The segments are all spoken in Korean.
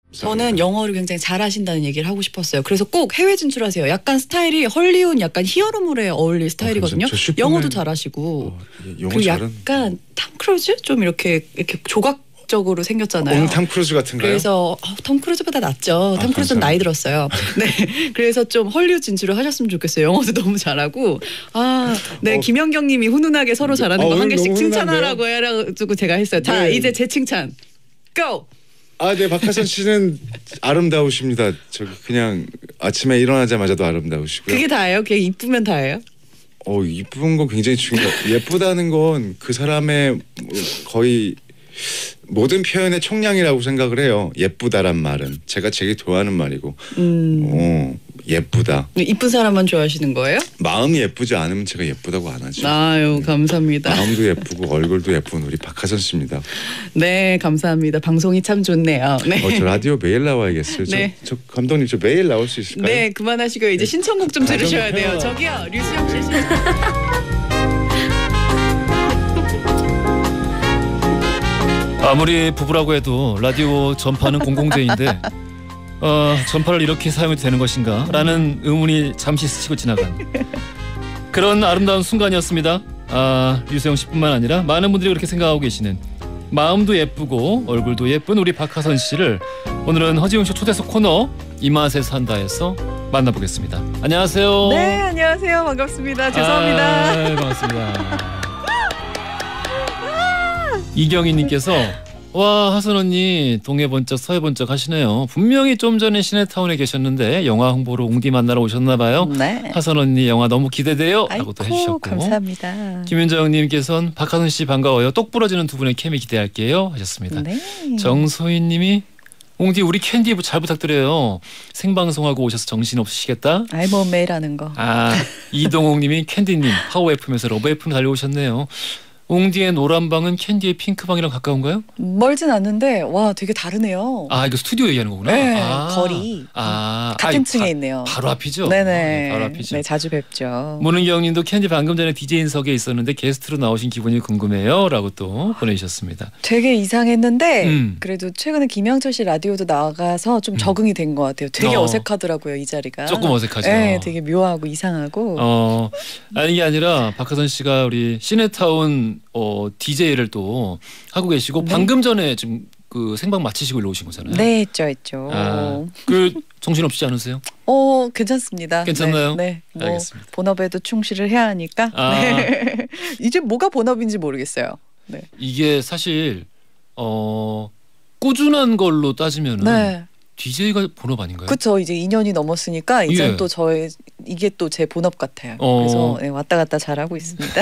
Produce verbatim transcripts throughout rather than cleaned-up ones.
저는 영어를 굉장히 잘하신다는 얘기를 하고 싶었어요. 그래서 꼭 해외 진출하세요. 약간 스타일이 헐리우드 약간 히어로물에 어울릴 스타일이거든요. 어, 슈퍼맨... 영어도 잘하시고 어, 영어 그리고 잘은... 약간 탐 크루즈 좀 이렇게 이렇게 조각적으로 생겼잖아요. 오늘 탐 크루즈 같은가요? 그래서 어, 톰 크루즈보다 낫죠. 아, 톰 크루즈는 나이 들었어요. 네, 그래서 좀 헐리우드 진출을 하셨으면 좋겠어요. 영어도 너무 잘하고 아, 네 어, 김연경님이 훈훈하게 서로 잘하는 어, 거 한 개씩 훈훈한데요? 칭찬하라고 해가지고 제가 했어요. 자 네. 이제 제 칭찬 고! 아, 네, 박하선 씨는 아름다우십니다. 저기 그냥 아침에 일어나자마자도 아름다우시고요. 그게 다예요? 그게 이쁘면 다예요? 어, 이쁜 건 굉장히 중요해요. 예쁘다는 건 그 사람의 거의 모든 표현의 총량이라고 생각을 해요. 예쁘다란 말은 제가 되게 좋아하는 말이고, 음. 어, 예쁘다. 이쁜 사람만 좋아하시는 거예요? 마음이 예쁘지 않으면 제가 예쁘다고 안 하죠. 아유, 감사합니다. 마음도 예쁘고 얼굴도 예쁜 우리 박하선 씨입니다. 네, 감사합니다. 방송이 참 좋네요. 네. 어, 저 라디오 매일 나와야겠어요. 네. 저, 저 감독님 저 매일 나올 수 있을까요? 네, 그만하시고요. 이제 신청곡 좀 들으셔야 돼요. 해요. 저기요, 류수영 씨 신청. 아무리 부부라고 해도 라디오 전파는 공공재인데 어, 전파를 이렇게 사용해도 되는 것인가 라는 의문이 잠시 스치고 지나간 그런 아름다운 순간이었습니다. 아, 류수영 씨뿐만 아니라 많은 분들이 그렇게 생각하고 계시는 마음도 예쁘고 얼굴도 예쁜 우리 박하선 씨를 오늘은 허지웅쇼 초대석 코너 이 맛에 산다에서 만나보겠습니다. 안녕하세요. 네, 안녕하세요. 반갑습니다. 죄송합니다. 아, 반갑습니다. 이경희님께서 와, 하선 언니 동해 번쩍 서해 번쩍 하시네요. 분명히 좀 전에 시내타운에 계셨는데 영화 홍보로 웅디 만나러 오셨나 봐요. 네. 하선 언니 영화 너무 기대돼요. 아이고, 라고 또 해주셨고, 감사합니다. 김윤정님께서는 박하선 씨 반가워요. 똑 부러지는 두 분의 케미 기대할게요 하셨습니다. 네. 정소희님이 웅디 우리 캔디 잘 부탁드려요. 생방송하고 오셔서 정신 없으시겠다. 아이 뭐 매일 하는 거. 아, 이동욱님이 캔디님 파워 에프엠에서 러브 에프엠 달려오셨네요. 웅디의 노란방은 캔디의 핑크방이랑 가까운가요? 멀진 않는데 와 되게 다르네요. 아, 이거 스튜디오 얘기하는 거구나. 네, 아, 거리 아, 같은 아이, 층에 바, 있네요. 바로 앞이죠. 네네. 네, 바로 앞이죠. 네, 자주 뵙죠. 문은경님도 캔디 방금 전에 디제이석에 있었는데 게스트로 나오신 기분이 궁금해요라고 또 보내주셨습니다. 되게 이상했는데 음. 그래도 최근에 김영철 씨 라디오도 나가서 좀 적응이 된 것 같아요. 되게 어. 어색하더라고요 이 자리가. 조금 어색하죠. 네, 되게 묘하고 이상하고. 어, 아니 이게 아니라 박하선 씨가 우리 시내타운 어, 디제이를 또 하고 계시고 네. 방금 전에 지금 그 생방 마치시고 일로 오신 거잖아요. 네, 했죠, 했죠. 아, 그 정신 없지 않으세요? 어, 괜찮습니다. 괜찮나요? 네, 네. 뭐 알겠습니다. 본업에도 충실을 해야 하니까. 아. 네. 이제 뭐가 본업인지 모르겠어요. 네. 이게 사실 어, 꾸준한 걸로 따지면은 네. 디제이가 본업 아닌가요? 그렇죠. 이제 이 년이 넘었으니까 이제 예. 또 저의 이게 또 제 본업 같아요. 어. 그래서 네, 왔다 갔다 잘하고 있습니다.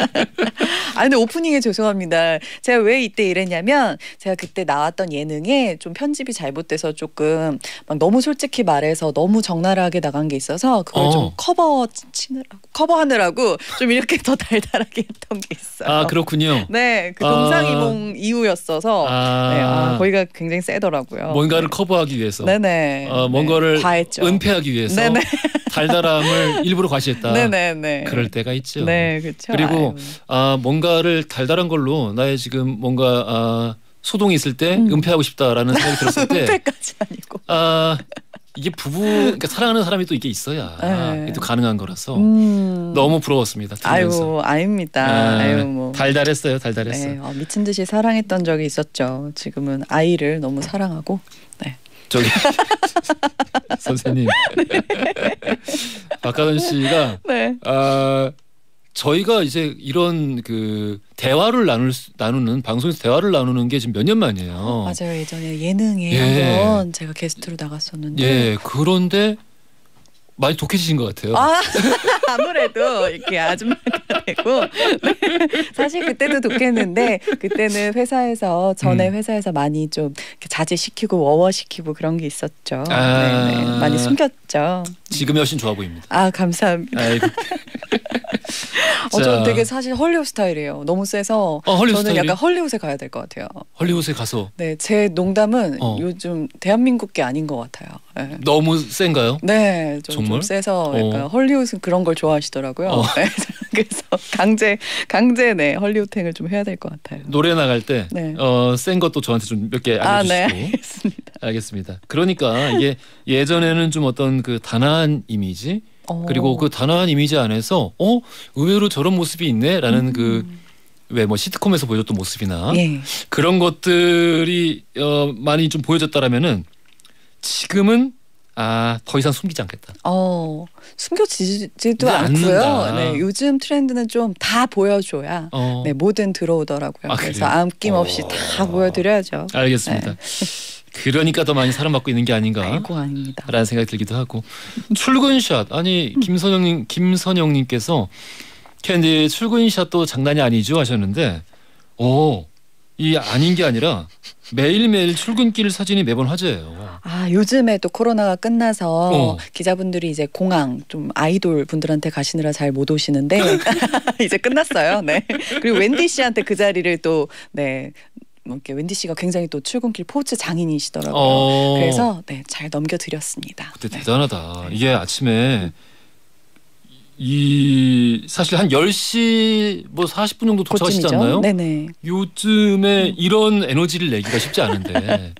아 근데 오프닝에 죄송합니다. 제가 왜 이때 이랬냐면 제가 그때 나왔던 예능에 좀 편집이 잘못돼서 조금 막 너무 솔직히 말해서 너무 적나라하게 나간 게 있어서 그걸 어. 좀 커버 치느라고 커버하느라고 좀 이렇게 더 달달하게 했던 게 있어요. 아, 그렇군요. 네, 그 아. 동상이몽 이후였어서 아, 네, 아, 거기가 굉장히 세더라고요. 뭔가를 커버하기 위해서, 네네. 어, 뭔가를 네, 과했죠. 은폐하기 위해서 네네. 달달함을 일부러 과시했다. 네네네. 그럴 때가 있죠. 네, 그렇죠. 그리고 아, 뭔가를 달달한 걸로 나의 지금 뭔가 아, 소동이 있을 때 음. 은폐하고 싶다라는 생각이 들었을 때, 은폐까지 아니고. 아, 이게 부부, 그러니까 사랑하는 사람이 또 이게 있어야 네. 이게 또 가능한 거라서 음. 너무 부러웠습니다. 들으면서. 아유, 아닙니다. 아, 아유 뭐. 달달했어요, 달달했어요. 네, 어, 미친 듯이 사랑했던 적이 있었죠. 지금은 아이를 너무 사랑하고. 네. 저기 선생님, 박하선 씨가 네. 아, 저희가 이제 이런 그 대화를 나눌 수, 나누는 방송에서 대화를 나누는 게 지금 몇 년 만이에요. 맞아요. 예전에 예능에 예. 한번 제가 게스트로 나갔었는데. 예, 그런데 많이 독해지신 것 같아요. 아, 아무래도 이렇게 아줌마가 되고 네. 사실 그때도 독했는데 그때는 회사에서 전에 음. 회사에서 많이 좀 이렇게 자제시키고 워워시키고 그런 게 있었죠. 아. 네네. 많이 숨겼죠. 지금이 훨씬 좋아 보입니다. 아 감사합니다. 아이고. 어, 저는 되게 사실 헐리우드 스타일이에요. 너무 세서 어, 헐리우드 저는 스타일이? 약간 헐리우드에 가야 될 것 같아요. 헐리우드에 가서 네, 제 농담은 어. 요즘 대한민국 게 아닌 것 같아요. 네. 너무 센가요? 네, 좀, 정말? 좀 세서 약간 어. 헐리우드 그런 걸 좋아하시더라고요. 어. 네, 그래서 강제 강제 네 헐리우드행을 좀 해야 될 것 같아요. 노래 나갈 때 네. 어, 센 것도 저한테 좀 몇 개 아, 네, 알려주시고. 알겠습니다. 알겠습니다. 그러니까 이게 예전에는 좀 어떤 그 단아한 이미지 어. 그리고 그 단아한 이미지 안에서 어 의외로 저런 모습이 있네라는 음. 그 왜 뭐 시트콤에서 보여줬던 모습이나 예. 그런 것들이 어, 많이 좀 보여졌다라면은 지금은 아 더 이상 숨기지 않겠다. 어, 숨겨지지도 이제 않고요. 않는다. 네, 요즘 트렌드는 좀 다 보여줘야 어. 네, 뭐든 들어오더라고요. 아, 그래서 그래요? 아낌없이 어. 다 보여드려야죠. 알겠습니다. 그러니까 더 많이 사랑받고 있는 게 아닌가. 아이고 아닙니다. 라는 생각이 들기도 하고 출근샷 아니 김선영님 김선영님께서 캔디 출근샷도 장난이 아니죠 하셨는데 오 이 아닌 게 아니라 매일매일 출근길 사진이 매번 화제예요. 아, 요즘에 또 코로나가 끝나서 어. 기자분들이 이제 공항 좀 아이돌 분들한테 가시느라 잘 못 오시는데 이제 끝났어요. 네. 그리고 웬디 씨한테 그 자리를 또 네. 뭐 이렇게 웬디 씨가 굉장히 또 출근길 포즈 장인이시더라고요. 어. 그래서 네, 잘 넘겨드렸습니다. 근데 네. 대단하다. 이게 아침에 이 사실 한 열 시 뭐 사십 분 정도 도착하시지 그쯤이죠? 않나요? 네네. 요즘에 이런 에너지를 내기가 쉽지 않은데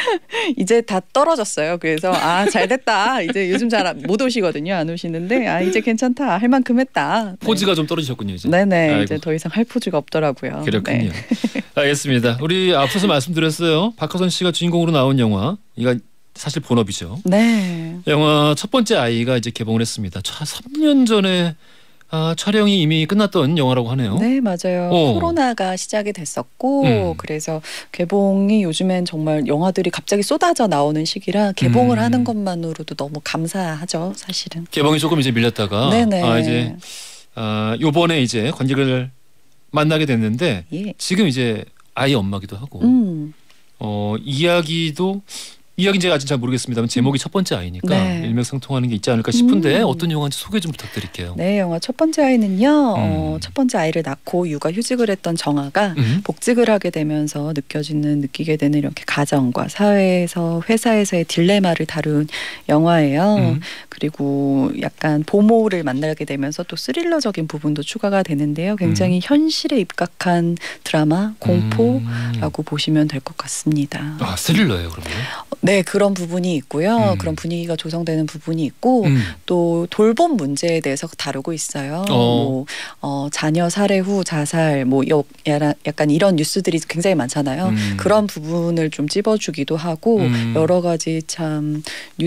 이제 다 떨어졌어요. 그래서 아, 잘 됐다. 이제 요즘 잘 못 오시거든요. 안 오시는데 아, 이제 괜찮다. 할 만큼 했다. 네. 포즈가 좀 떨어지셨군요 이제. 네네. 아이고. 이제 더 이상 할 포즈가 없더라고요. 그렇군요. 네. 알겠습니다. 우리 앞서서 말씀드렸어요. 박하선 씨가 주인공으로 나온 영화 이거 사실 본업이죠. 네. 영화 첫 번째 아이가 이제 개봉을 했습니다. 삼 년 전에 아, 촬영이 이미 끝났던 영화라고 하네요. 네, 맞아요. 어. 코로나가 시작이 됐었고 음. 그래서 개봉이 요즘엔 정말 영화들이 갑자기 쏟아져 나오는 시기라 개봉을 음. 하는 것만으로도 너무 감사하죠, 사실은. 개봉이 조금 이제 밀렸다가 네네. 아 이제 아 요번에 이제 관객을 만나게 됐는데 예. 지금 이제 아이 엄마기도 하고 음. 어 이야기도 이야기는 제가 아직 잘 모르겠습니다만 제목이 첫 번째 아이니까 네. 일맥상통하는 게 있지 않을까 싶은데 음. 어떤 영화인지 소개 좀 부탁드릴게요. 네, 영화 첫 번째 아이는요. 음. 어, 첫 번째 아이를 낳고 육아 휴직을 했던 정아가 음. 복직을 하게 되면서 느껴지는 느끼게 되는 이렇게 가정과 사회에서 회사에서의 딜레마를 다룬 영화예요. 음. 그리고 약간 보모를 만나게 되면서 또 스릴러적인 부분도 추가가 되는데요. 굉장히 음. 현실에 입각한 드라마 공포라고 음. 보시면 될 것 같습니다. 아 스릴러예요 그러면? 네, 그런 부분이 있고요. 음. 그런 분위기가 조성되는 부분이 있고 음. 또 돌봄 문제에 대해서 다루고 있어요. 어. 뭐 어, 자녀 살해 후 자살, 뭐 여- 야라- 약간 이런 뉴스들이 굉장히 많잖아요. 음. 그런 부분을 좀 찝어주기도 하고 음. 여러 가지 참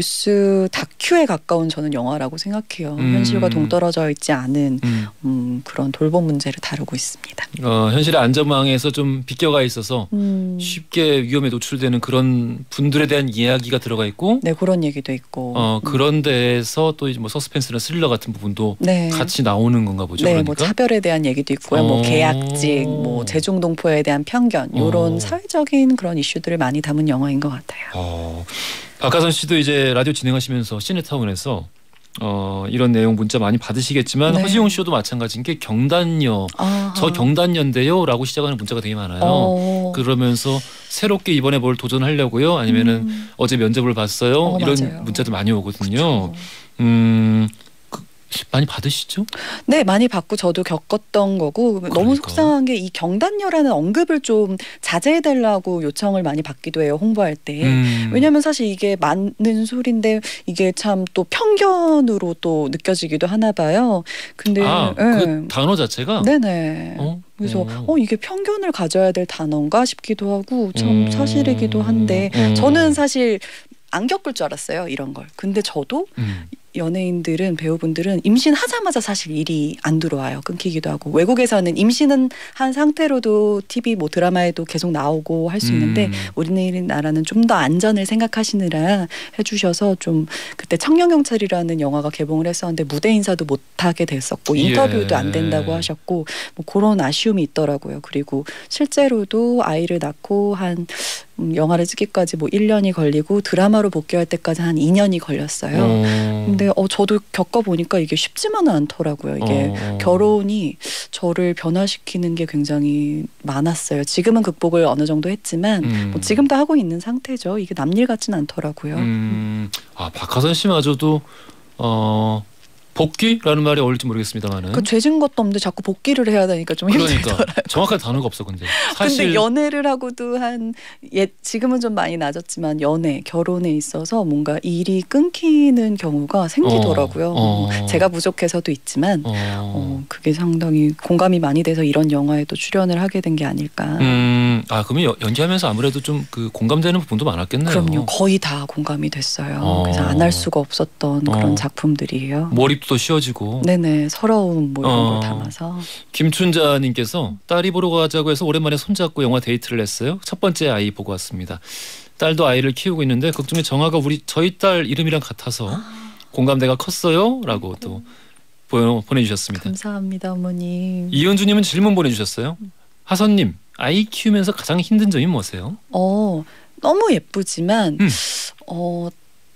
뉴스 다큐에 가까운 저는 영화라고 생각해요. 음. 현실과 동떨어져 있지 않은 음. 음, 그런 돌봄 문제를 다루고 있습니다. 어, 현실의 안전망에서 좀 비껴가 있어서 음. 쉽게 위험에 노출되는 그런 분들에 대한 이야기가 들어가 있고 네, 그런 얘기도 있고. 어, 음. 그런 데에서 또 뭐 서스펜스나 스릴러 같은 부분도 네. 같이 나오는 건가 보죠. 네, 그러니까 뭐 차별에 대한 얘기도 있고요. 뭐 어. 계약직, 뭐 재중동포에 대한 편견, 이런 어. 사회적인 그런 이슈들을 많이 담은 영화인 것 같아요. 어, 박하선 씨도 이제 라디오 진행하시면서 시네타운에서 어, 이런 내용 문자 많이 받으시겠지만 네. 허지용 씨도 마찬가지인 게 경단녀 아하. 저 경단녀인데요라고 시작하는 문자가 되게 많아요. 어. 그러면서 새롭게 이번에 뭘 도전하려고요? 아니면은 음. 어제 면접을 봤어요? 어, 이런 맞아요. 문자도 많이 오거든요. 그쵸. 음, 그, 많이 받으시죠? 네, 많이 받고 저도 겪었던 거고 너무 그러니까. 속상한 게 이 경단녀라는 언급을 좀 자제해달라고 요청을 많이 받기도 해요. 홍보할 때. 음. 왜냐하면 사실 이게 맞는 소리인데 이게 참 또 편견으로 또 느껴지기도 하나 봐요. 근데 아, 예. 그 단어 자체가 네네. 어? 그래서 어. 어 이게 편견을 가져야 될 단어인가 싶기도 하고 참 음. 사실이기도 한데 음. 저는 사실 안 겪을 줄 알았어요, 이런 걸. 근데 저도 음. 연예인들은, 배우분들은 임신하자마자 사실 일이 안 들어와요. 끊기기도 하고. 외국에서는 임신은 한 상태로도 티비 뭐 드라마에도 계속 나오고 할 수 있는데 음. 우리나라는 좀 더 안전을 생각하시느라 해주셔서 좀 그때 청년경찰이라는 영화가 개봉을 했었는데 무대 인사도 못하게 됐었고 인터뷰도 예. 안 된다고 하셨고 뭐 그런 아쉬움이 있더라고요. 그리고 실제로도 아이를 낳고 한 음, 영화를 찍기까지 뭐 일 년이 걸리고 드라마로 복귀할 때까지 한 이 년이 걸렸어요. 어. 근데 어, 저도 겪어보니까 이게 쉽지만은 않더라고요. 이게 어. 결혼이 저를 변화시키는 게 굉장히 많았어요. 지금은 극복을 어느 정도 했지만 음. 뭐 지금도 하고 있는 상태죠. 이게 남일 같진 않더라고요. 음. 아 박하선 씨마저도 어. 복귀라는 말이 어울릴지 모르겠습니다만은. 그 죄진 것도 없는데 자꾸 복귀를 해야 되니까 좀 그러니까 힘들더라고요. 정확한 단어가 없어 근데. 사실 근데 연애를 하고도 한 예, 지금은 좀 많이 낮았지만 연애, 결혼에 있어서 뭔가 일이 끊기는 경우가 생기더라고요. 어, 어. 제가 부족해서도 있지만 어. 어, 그게 상당히 공감이 많이 돼서 이런 영화에 또 출연을 하게 된 게 아닐까. 음, 아 그러면 여- 연기하면서 아무래도 좀 그 공감되는 부분도 많았겠네요. 그럼요. 거의 다 공감이 됐어요. 어. 그래서 안 할 수가 없었던 그런 어. 작품들이에요. 몰입도 쉬워지고. 네네. 서러움 뭐 이런 어. 걸 담아서. 김춘자님께서 딸이 보러 가자고 해서 오랜만에 손잡고 영화 데이트를 했어요. 첫 번째 아이 보고 왔습니다. 딸도 아이를 키우고 있는데 극 중에 정아가 우리 저희 딸 이름이랑 같아서 공감대가 컸어요라고 또 보, 보내주셨습니다. 감사합니다 어머님. 이현주님은 질문 보내주셨어요. 하선님 아이 키우면서 가장 힘든 점이 뭐세요? 어 너무 예쁘지만 음. 어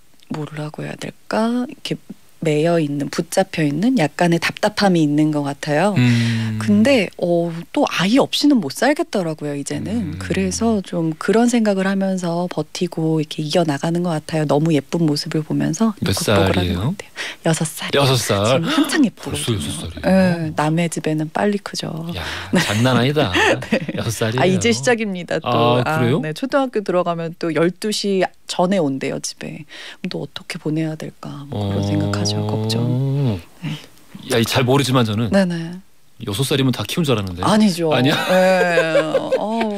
뭐라고 해야 될까 이렇게 매여 있는 붙잡혀 있는 약간의 답답함이 있는 것 같아요. 음. 근데 어, 또 아이 없이는 못 살겠더라고요 이제는. 음. 그래서 좀 그런 생각을 하면서 버티고 이렇게 이겨 나가는 것 같아요. 너무 예쁜 모습을 보면서 몇 극복을 하는 살이에요? 것 같아요. 여섯 살. 여섯 살. 지금 한창 예쁘고. 벌써 여섯 살이에요. 예, 남의 집에는 빨리 크죠. 야 장난 아니다. 여섯 살이에요. 아 이제 시작입니다 또. 아, 그래요? 네, 초등학교 들어가면 또 열두 시 전에 온대요 집에. 그럼 또 어떻게 보내야 될까 뭐 그런 어. 생각하죠. 걱정. 네. 야, 잘 모르지만 저는 네네. 여섯 살이면 다 키운 줄 알았는데. 아니죠. 아니야? 네. 어,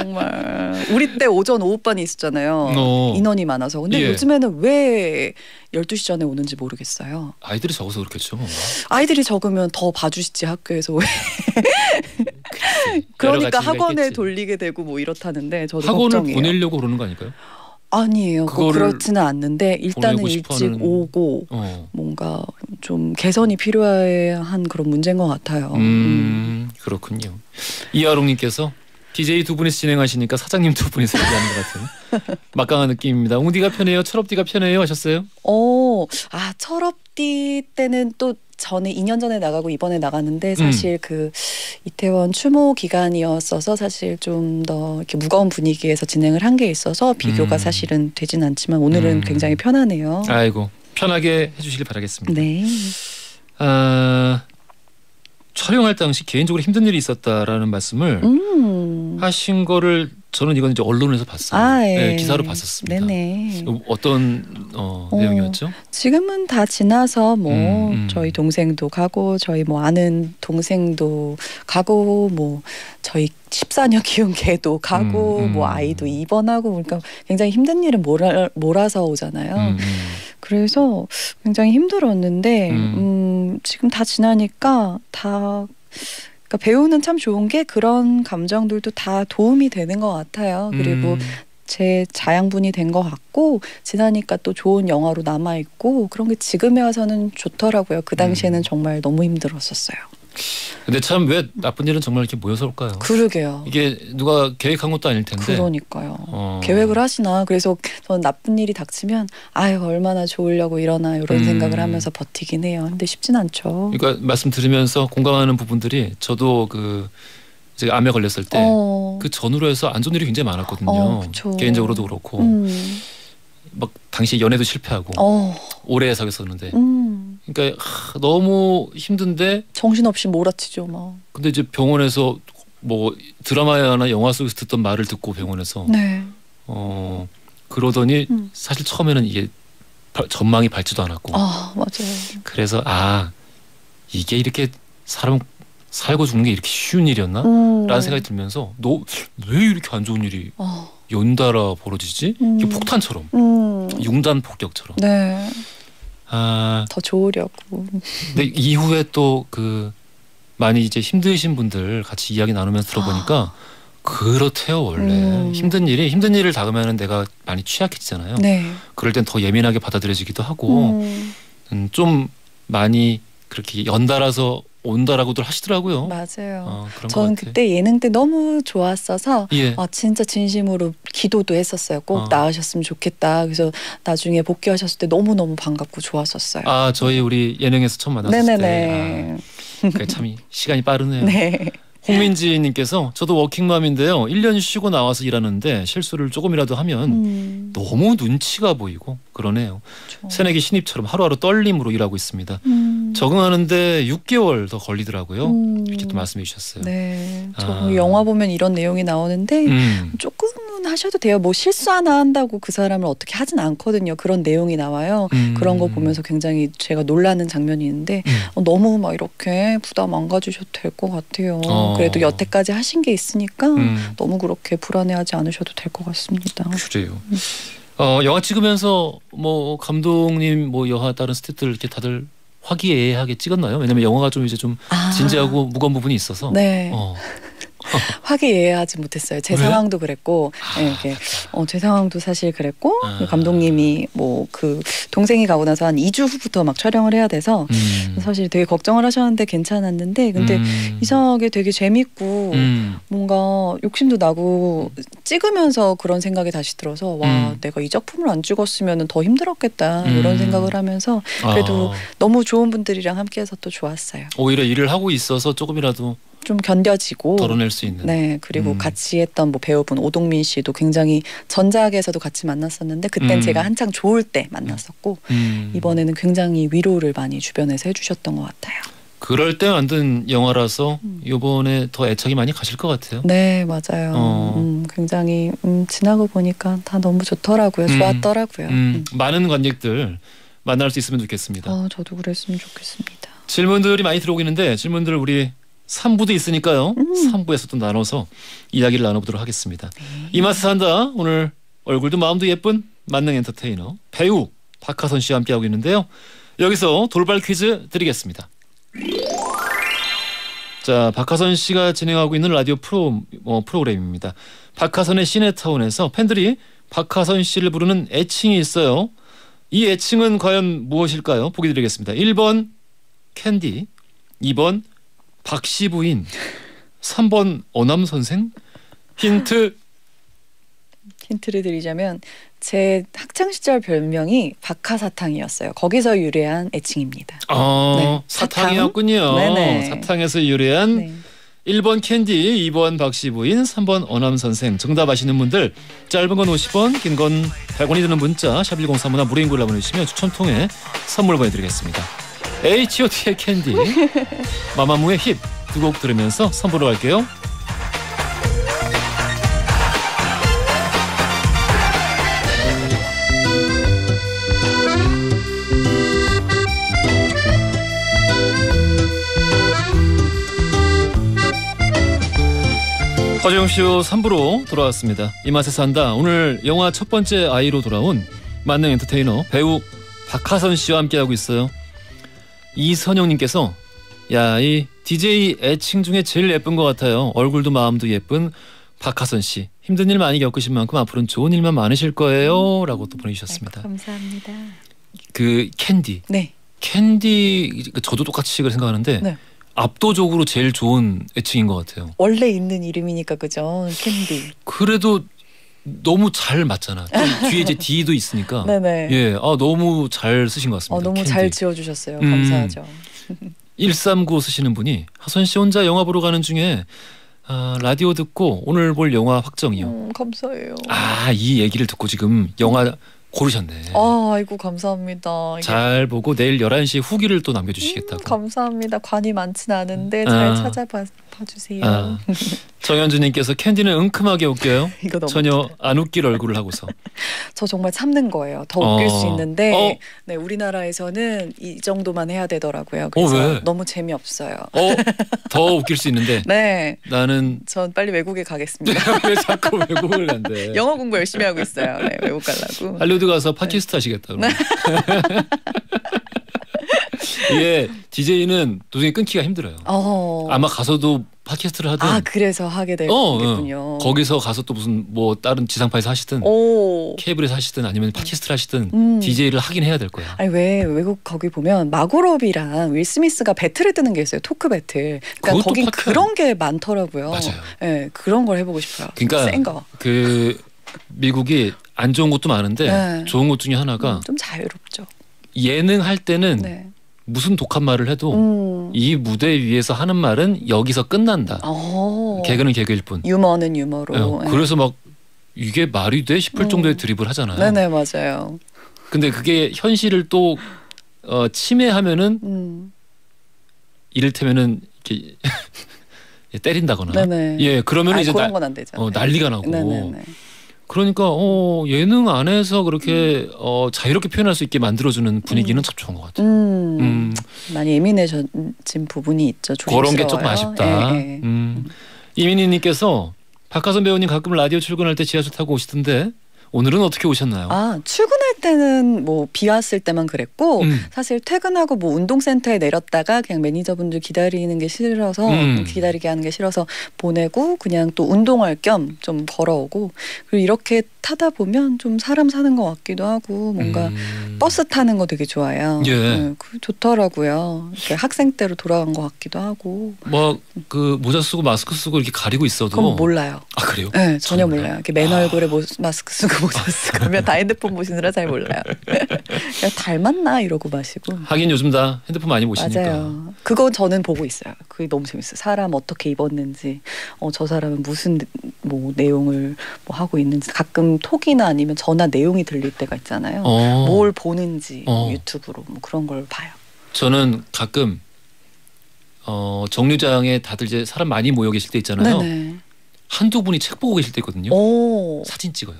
정말 우리 때 오전 오후반이 있었잖아요. 어. 인원이 많아서. 근데 예. 요즘에는 왜 열두 시 전에 오는지 모르겠어요. 아이들이 적어서 그렇겠죠. 아이들이 적으면 더 봐주시지 학교에서 왜. 그러니까 학원에 있겠지. 돌리게 되고 뭐 이렇다는데 저도 학원을 걱정이에요. 보내려고 그러는 거 아닐까요? 아니에요. 뭐 그거를 그렇지는 않는데 일단은 보내고 일찍 싶어하는- 오고 어. 뭔가 좀 개선이 필요한 그런 문제인 것 같아요. 음. 음, 그렇군요. 이하롱님께서 디제이 두 분이서 진행하시니까 사장님 두 분이서 얘기하는 것 같은 막강한 느낌입니다. 웅디가 편해요? 철업디가 편해요? 하셨어요? 어, 아 철업디 때는 또 전에 이 년 전에 나가고 이번에 나갔는데 사실 그 이태원 추모 기간이었어서 사실 좀 더 이렇게 무거운 분위기에서 진행을 한 게 있어서 비교가 음. 사실은 되진 않지만 오늘은 음. 굉장히 편하네요. 아이고 편하게 해주시길 바라겠습니다. 네. 아, 촬영할 당시 개인적으로 힘든 일이 있었다라는 말씀을 음. 하신 거를 저는 이건 이제 언론에서 봤어요. 아, 예. 네, 기사로 봤었습니다. 네네. 어떤 어, 어. 내용이었죠? 지금은 다 지나서 뭐 음, 음. 저희 동생도 가고 저희 뭐 아는 동생도 가고 뭐 저희 십사 년 키운 개도 가고 음, 음. 뭐 아이도 입원하고 그러니까 굉장히 힘든 일은 몰아, 몰아서 오잖아요. 음, 음. 그래서 굉장히 힘들었는데 음. 음, 지금 다 지나니까 다 그러니까 배우는 참 좋은 게 그런 감정들도 다 도움이 되는 것 같아요. 그리고 음. 제 자양분이 된 것 같고 지나니까 또 좋은 영화로 남아 있고 그런 게 지금에 와서는 좋더라고요. 그 당시에는 음. 정말 너무 힘들었었어요. 근데 참 왜 나쁜 일은 정말 이렇게 모여서 올까요? 그러게요. 이게 누가 계획한 것도 아닐 텐데. 그러니까요. 어. 계획을 하시나. 그래서 저는 나쁜 일이 닥치면 아유 얼마나 좋으려고 이러나 이런 음. 생각을 하면서 버티긴 해요. 근데 쉽진 않죠. 그러니까 말씀 들으면서 공감하는 부분들이 저도 그 제가 암에 걸렸을 때 그 어. 전후로 해서 안 좋은 일이 굉장히 많았거든요. 어, 그쵸. 개인적으로도 그렇고 음. 막 당시 연애도 실패하고 어. 오래 사귀었었는데 음. 그러니까 하, 너무 힘든데 정신없이 몰아치죠 막. 근데 이제 병원에서 뭐 드라마나 영화 속에서 듣던 말을 듣고 병원에서 네. 어 그러더니 음. 사실 처음에는 이게 바- 전망이 밝지도 않았고 아 맞아요. 그래서 아 이게 이렇게 사람 살고 죽는 게 이렇게 쉬운 일이었나? 음. 라는 생각이 들면서 너 왜 이렇게 안 좋은 일이 어. 연달아 벌어지지? 음. 이게 폭탄처럼 음. 융단 폭격처럼. 네. 아 더 좋으려고. 근데 이후에 또 그 많이 이제 힘드신 분들 같이 이야기 나누면서 들어보니까 그렇대요 원래 음. 힘든 일이 힘든 일을 당하면은 내가 많이 취약해지잖아요. 네. 그럴 땐 더 예민하게 받아들여지기도 하고 음. 음, 좀 많이 그렇게 연달아서 온다라고들 하시더라고요. 맞아요. 어, 그런 전 것 같아. 그때 예능 때 너무 좋았어서 예. 아, 진짜 진심으로 기도도 했었어요. 꼭 어. 나으셨으면 좋겠다. 그래서 나중에 복귀하셨을 때 너무너무 반갑고 좋았었어요. 아 저희 우리 예능에서 처음 만났을 네네네. 때. 아, 그게 참 시간이 빠르네요. 네. 홍민지님께서 저도 워킹맘인데요. 일 년 쉬고 나와서 일하는데 실수를 조금이라도 하면 음, 너무 눈치가 보이고 그러네요. 그렇죠. 새내기 신입처럼 하루하루 떨림으로 일하고 있습니다. 음, 적응하는데 육 개월 더 걸리더라고요. 음, 이렇게 또 말씀해 주셨어요. 네. 저 아. 영화 보면 이런 내용이 나오는데 음. 조금은 하셔도 돼요. 뭐 실수 하나 한다고 그 사람을 어떻게 하진 않거든요. 그런 내용이 나와요. 음. 그런 거 보면서 굉장히 제가 놀라는 장면이 있는데 음. 어, 너무 막 이렇게 부담 안 가지셔도 될 것 같아요. 어. 그래도 여태까지 하신 게 있으니까 음. 너무 그렇게 불안해하지 않으셔도 될 것 같습니다. 그래요. 어, 영화 찍으면서 뭐 감독님 뭐 여하 다른 스태프들 이렇게 다들 화기애애하게 찍었나요? 왜냐면 영화가 좀 이제 좀 아. 진지하고 무거운 부분이 있어서. 네. 어. 화기애애하지 못했어요. 제 왜? 상황도 그랬고, 아, 네, 이렇게 어, 제 상황도 사실 그랬고, 아. 감독님이 뭐 그 동생이 가고 나서 한 이 주 후부터 막 촬영을 해야 돼서 음. 사실 되게 걱정을 하셨는데 괜찮았는데, 근데 음. 이상하게 되게 재밌고 음. 뭔가 욕심도 나고 찍으면서 그런 생각이 다시 들어서 와 음. 내가 이 작품을 안 찍었으면 더 힘들었겠다 음. 이런 생각을 하면서 그래도 아, 너무 좋은 분들이랑 함께해서 또 좋았어요. 오히려 일을 하고 있어서 조금이라도 좀 견뎌지고 덜어낼 수 있는. 네 그리고 음. 같이 했던 뭐 배우분 오동민 씨도 굉장히 전작에서도 같이 만났었는데 그땐 음. 제가 한창 좋을 때 만났었고 음. 이번에는 굉장히 위로를 많이 주변에서 해주셨던 것 같아요. 그럴 때 만든 영화라서 음. 이번에 더 애착이 많이 가실 것 같아요. 네 맞아요. 어. 음, 굉장히 음, 지나고 보니까 다 너무 좋더라고요. 음. 좋았더라고요. 음, 음. 많은 관객들 만날 수 있으면 좋겠습니다. 아, 저도 그랬으면 좋겠습니다. 질문들이 많이 들어오고 있는데 질문들 우리 삼 부도 있으니까요. 음. 삼 부에서 또 나눠서 이야기를 나눠보도록 하겠습니다. 이 맛에 산다. 오늘 얼굴도 마음도 예쁜 만능 엔터테이너 배우 박하선 씨와 함께하고 있는데요. 여기서 돌발 퀴즈 드리겠습니다. 자, 박하선 씨가 진행하고 있는 라디오 프로, 어, 프로그램입니다. 박하선의 시네타운에서 팬들이 박하선 씨를 부르는 애칭이 있어요. 이 애칭은 과연 무엇일까요? 보기 드리겠습니다. 일 번 캔디, 이 번 박씨 부인, 삼 번 어남 선생. 힌트. 힌트를 드리자면 제 학창 시절 별명이 박하사탕이었어요. 거기서 유래한 애칭입니다. 어, 네, 사탕이었군요. 네네. 사탕에서 유래한 네. 일 번 캔디, 이 번 박씨 부인, 삼 번 어남 선생. 정답 아시는 분들 짧은 건 오십 원, 긴 건 백 원이 드는 문자 샵 일공삼오나 무료인 걸로 보내주시면 추첨 통해 선물 보내드리겠습니다. 에이치 오 티의 캔디, 마마무의 힙 두 곡 들으면서 선보러 갈게요. 허정쇼 삼 부로 돌아왔습니다. 이 맛에 산다. 오늘 영화 첫 번째 아이로 돌아온 만능 엔터테이너 배우 박하선 씨와 함께하고 있어요. 이선영님께서 야, 이 디제이 애칭 중에 제일 예쁜 것 같아요. 얼굴도 마음도 예쁜 박하선 씨. 힘든 일 많이 겪으신 만큼 앞으로는 좋은 일만 많으실 거예요. 라고 또 보내주셨습니다. 아이고, 감사합니다. 그 캔디. 네. 캔디 저도 똑같이 생각하는데 네. 압도적으로 제일 좋은 애칭인 것 같아요. 원래 있는 이름이니까 그죠. 캔디. 그래도 너무 잘 맞잖아. 좀 뒤에 이제 D도 있으니까. 네네. 예, 아 너무 잘 쓰신 것 같습니다. 어, 너무 캔디. 잘 지어주셨어요. 음. 감사하죠. 일삼구 쓰시는 분이 하선 씨 혼자 영화 보러 가는 중에 아, 라디오 듣고 오늘 볼 영화 확정이요. 음, 감사해요. 아, 이 얘기를 듣고 지금 영화 고르셨네. 아, 아이고 감사합니다. 이게- 잘 보고 내일 열한 시에 후기를 또 남겨주시겠다고. 음, 감사합니다. 관이 많진 않은데 아. 잘 찾아봐 주세요. 아, 정현주님께서 캔디는 응큼하게 웃겨요. 이거 너무 전혀 안 웃길 얼굴을 하고서. 저 정말 참는 거예요. 더 웃길 어. 수 있는데 어. 네, 우리나라에서는 이 정도만 해야 되더라고요. 그래서 왜? 너무 재미없어요. 어, 더 웃길 수 있는데 네, 나는 전 빨리 외국에 가겠습니다. 왜 자꾸 외국을 간대. 영어 공부 열심히 하고 있어요. 네, 외국 가려고. 할리우드 가서 팟캐스트 하시겠다고. 이게 디제이는 도중에 끊기가 힘들어요. 어. 아마 가서도 팟캐스트를 하든 아 그래서 하게 어, 되겠군요. 어. 거기서 가서 또 무슨 뭐 다른 지상파에서 하시든 오. 케이블에서 하시든 아니면 팟캐스트를 하시든 음. 디제이를 하긴 해야 될 거야. 아니 왜 외국 거기 보면 마고로비랑 윌 스미스가 배틀을 뜨는 게 있어요. 토크 배틀. 그러니까 그것도 거긴 팟캐- 그런 게 많더라고요. 맞아요. 네, 그런 걸 해보고 싶어요. 그러니까 센 거. 그 미국이 안 좋은 것도 많은데 네. 좋은 것 중에 하나가 음, 좀 자유롭죠. 예능 할 때는 네. 무슨 독한 말을 해도 음. 이 무대 위에서 하는 말은 여기서 끝난다. 어. 개그는 개그일 뿐. 유머는 유머로. 예, 네. 그래서 막 이게 말이 돼 싶을 음. 정도의 드립을 하잖아요. 네네 맞아요. 근데 그게 현실을 또 어, 침해하면은 음. 이를테면은 이렇게 때린다거나. 네네. 예, 그러면 아니, 이제 그런 나, 건 안 되잖아요. 어, 난리가 나고. 네네네. 그러니까 어, 예능 안에서 그렇게 어, 자유롭게 표현할 수 있게 만들어주는 분위기는 음. 참 좋은 것 같아요. 음. 음, 많이 예민해진 부분이 있죠. 그런 게 조금 조심스러워요. 아쉽다. 예, 예. 음. 이민희님께서 박하선 배우님 가끔 라디오 출근할 때 지하철 타고 오시던데 오늘은 어떻게 오셨나요? 아 출근할 때는 뭐 비 왔을 때만 그랬고 음. 사실 퇴근하고 뭐 운동센터에 내렸다가 그냥 매니저분들 기다리는 게 싫어서 음. 기다리게 하는 게 싫어서 보내고 그냥 또 운동할 겸 좀 걸어오고 그리고 이렇게 타다 보면 좀 사람 사는 것 같기도 하고 뭔가 음. 버스 타는 거 되게 좋아요. 예. 네, 그 좋더라고요. 이렇게 학생 때로 돌아간 것 같기도 하고. 뭐그 모자 쓰고 마스크 쓰고 이렇게 가리고 있어도 그건 몰라요. 아 그래요? 네, 전혀 전혀 몰라요. 몰라요. 이렇게 맨 얼굴에 모, 마스크 쓰고 모자 쓰고 그러면 다 핸드폰 보시느라 잘 몰라요. 그냥 닮았나 이러고 마시고. 하긴 요즘 다 핸드폰 많이 보시니까. 맞아요. 그거 저는 보고 있어요. 그게 너무 재밌어요. 사람 어떻게 입었는지, 어, 저 사람은 무슨 뭐 내용을 뭐 하고 있는지 가끔 톡이나 아니면 전화 내용이 들릴 때가 있잖아요. 어. 뭘 보는지 어. 뭐 유튜브로 뭐 그런 걸 봐요. 저는 가끔 어, 정류장에 다들 이제 사람 많이 모여 계실 때 있잖아요. 네네. 한두 분이 책 보고 계실 때 있거든요. 오. 사진 찍어요.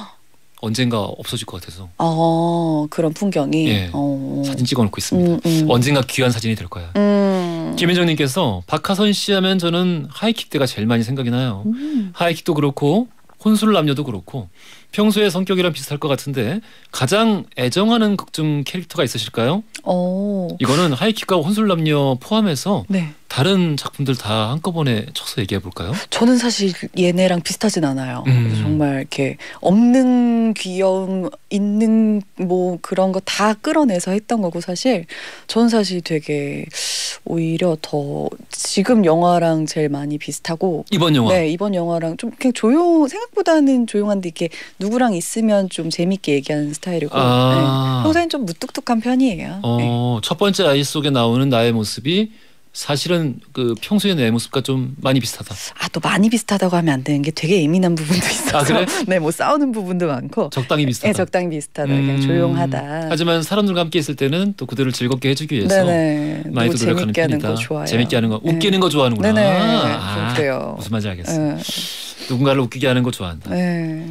언젠가 없어질 것 같아서 어 그런 풍경이. 예. 어. 사진 찍어놓고 있습니다. 음, 음. 언젠가 귀한 사진이 될 거야. 음. 김현정님께서 박하선 씨 하면 저는 하이킥 때가 제일 많이 생각이 나요. 음. 하이킥도 그렇고 혼술 남녀도 그렇고 평소에 성격이랑 비슷할 것 같은데 가장 애정하는 극중 캐릭터가 있으실까요? 어. 이거는 하이킥과 혼술 남녀 포함해서 네. 다른 작품들 다 한꺼번에 쳐서 얘기해 볼까요? 저는 사실 얘네랑 비슷하진 않아요. 음. 그래서 정말 이렇게 없는 귀여움, 있는 뭐 그런 거 다 끌어내서 했던 거고 사실 전 사실 되게 오히려 더 지금 영화랑 제일 많이 비슷하고 이번 영화. 네 이번 영화랑 좀 그냥 조용 생각보다는 조용한데 이렇게 누구랑 있으면 좀 재밌게 얘기하는 스타일이고 아. 네. 평소엔 좀 무뚝뚝한 편이에요. 네. 어, 첫 번째 아이 속에 나오는 나의 모습이 사실은 그 평소의 내 모습과 좀 많이 비슷하다. 아 또 많이 비슷하다고 하면 안 되는 게 되게 예민한 부분도 있어서 아, 그래? 네, 뭐 싸우는 부분도 많고 적당히 비슷하다. 네, 적당히 비슷하다. 그냥 음, 조용하다. 하지만 사람들과 함께 있을 때는 또 그들을 즐겁게 해주기 위해서 네네. 많이 또 누구 노력하는 재밌게 하는 편이다. 거 좋아요. 재밌게 하는 거, 네. 웃기는 거 좋아하는구나. 네네. 아, 좀 그래요. 무슨 말인지 알겠어. 네. 누군가를 웃기게 하는 거 좋아한다. 네.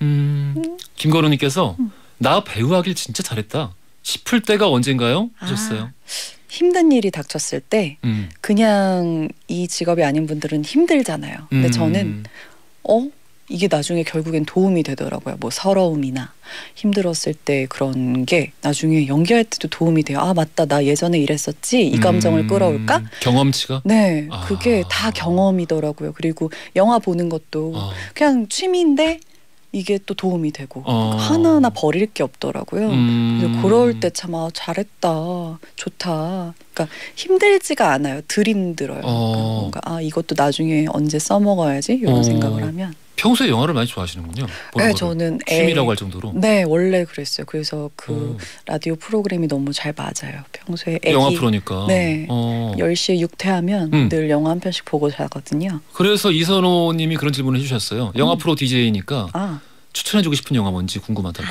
음, 김건우님께서 나 배우하길 진짜 잘했다 싶을 때가 언젠가요? 하셨어요. 아, 힘든 일이 닥쳤을 때 음. 그냥 이 직업이 아닌 분들은 힘들잖아요. 근데 음. 저는 어 이게 나중에 결국엔 도움이 되더라고요. 뭐 서러움이나 힘들었을 때 그런 게 나중에 연기할 때도 도움이 돼요. 아 맞다 나 예전에 이랬었지 이 감정을 음, 끌어올까? 경험치가? 네 아. 그게 다 경험이더라고요. 그리고 영화 보는 것도 어. 그냥 취미인데 이게 또 도움이 되고 어. 하나하나 버릴 게 없더라고요. 음. 그래서 그럴 때 참 아, 잘했다 좋다. 그러니까 힘들지가 않아요. 덜 힘들어요. 어. 그러니까 뭔가 아 이것도 나중에 언제 써먹어야지 이런 어. 생각을 하면. 평소에 영화를 많이 좋아하시는군요. 보는 네 거를. 저는 애- 취미라고 할 정도로. 네 원래 그랬어요. 그래서 그 어. 라디오 프로그램이 너무 잘 맞아요. 평소에 애기 영화 프로니까. 네. 어. 열 시에 육퇴하면 음. 늘 영화 한 편씩 보고 자거든요. 그래서 이선호님이 그런 질문을 해주셨어요. 영화 음. 프로 디제이니까 아 추천해주고 싶은 영화 뭔지 궁금하다고.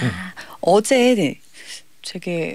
어제 되게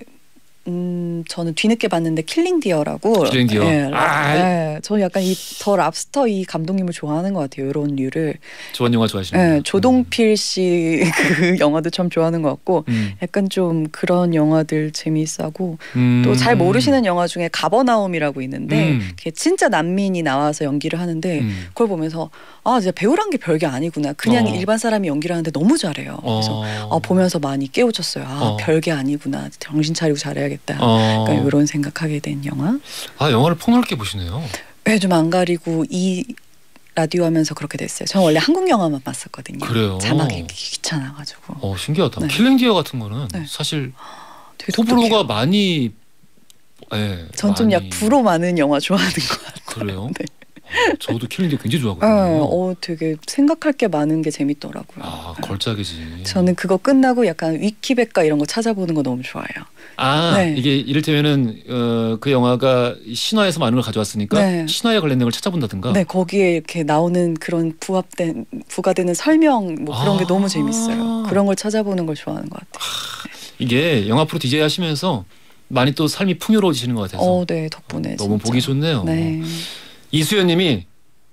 음 저는 뒤늦게 봤는데 킬링 디어라고. 킬링 디어. 네, 아. 네, 저는 약간 이 더 랍스터 이 감독님을 좋아하는 것 같아요. 이런 류를. 좋아하는 영화 좋아하시는 네, 조동필 씨 그 영화도 참 좋아하는 것 같고. 음. 약간 좀 그런 영화들 재미있어하고 음. 또 잘 모르시는 영화 중에 가버나움이라고 있는데 음. 그게 진짜 난민이 나와서 연기를 하는데 음. 그걸 보면서 아 진짜 배우란 게 별게 아니구나. 그냥 어. 일반 사람이 연기를 하는데 너무 잘해요. 그래서 어. 아, 보면서 많이 깨우쳤어요. 아 어. 별게 아니구나. 정신 차리고 잘해야겠다. 봐야겠다. 어. 그러니까 이런 생각하게 된 영화. 아 영화를 폭넓게 보시네요. 네, 좀 안 가리고 이 라디오 하면서 그렇게 됐어요. 저는 원래 한국 영화만 봤었거든요. 그래요. 자막이 귀찮아가지고. 어 신기하다. 네. 킬링 디어 같은 거는 네. 사실 되게 호불호가 독특해요. 많이. 예. 전 좀 약 불호 많은 영화 좋아하는 것 같아요. 그래요? 네. 어, 저도 킬링 디어 굉장히 네, 좋아하거든요. 어, 되게 생각할 게 많은 게 재밌더라고요. 아 걸작이지. 저는 그거 끝나고 약간 위키백과 이런 거 찾아보는 거 너무 좋아해요. 아 네. 이게 이를테면은 어, 그 영화가 신화에서 많은 걸 가져왔으니까 네. 신화에 관련된 걸 찾아본다든가. 네, 거기에 이렇게 나오는 그런 부합된 부가되는 설명 뭐 그런 게 아. 너무 재밌어요. 그런 걸 찾아보는 걸 좋아하는 것 같아요. 이게 영화 프로 디제이 하시면서 많이 또 삶이 풍요로워지시는 것 같아서 어, 네, 덕분에 너무 진짜. 보기 좋네요. 네. 이수연님이